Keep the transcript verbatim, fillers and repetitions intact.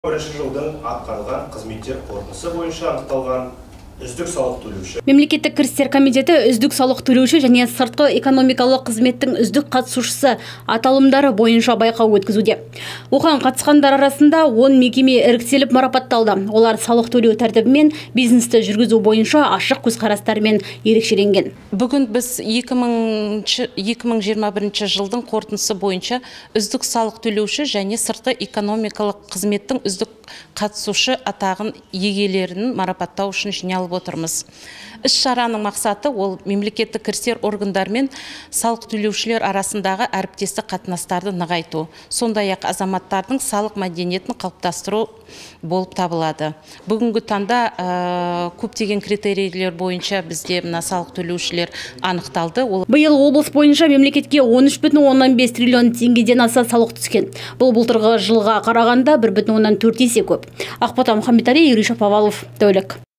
Бірінші жылдың атқарылған қызметтер қорытындысы бойынша анықталған үздік салық төлеуші. Мемлекеттік кірістер комитеті үздік салық төлеуші және сыртқы экономикалық қызметтің үздік қатысушысы аталымдары бойынша байқау өткізуде. Оған қатысқандар арасында он мекеме іріктеліп марапатталды. Олар салық төлеу тәртібі мен бизнесті жүргізу бойынша ашық көзқарастарымен ерекшеленген. Бүгін біз екі мың жиырма бірінші жылдың қорытындысы бойынша үздік салық төлеуші және сыртқы экономикалық қызметтің үздік қатысушы атағын иегерлерін марапаттау үшін жиналып отырмыз. Іс-шараның мақсаты ол мемлекеттік кірістер органдарымен салық төлеушілер арасындағы әріптестік қатынастарды нығайту, сондай-ақ азаматтардың салық мәдениетін қалыптастыру болып табылады. Бүгінгі таңда көптеген критерийлер бойынша бізде мына салық төлеушілер анықталды. Биыл облыс бойынша мемлекетке он үш бүтін оннан бес триллион теңгеден аса салық түскен. Бұл былтырғы жылға қарағанда бір бүтін оннан төрт есе көп. Ақбота Мұхамбеталиева, Юрий Шаповалов, Тәулік.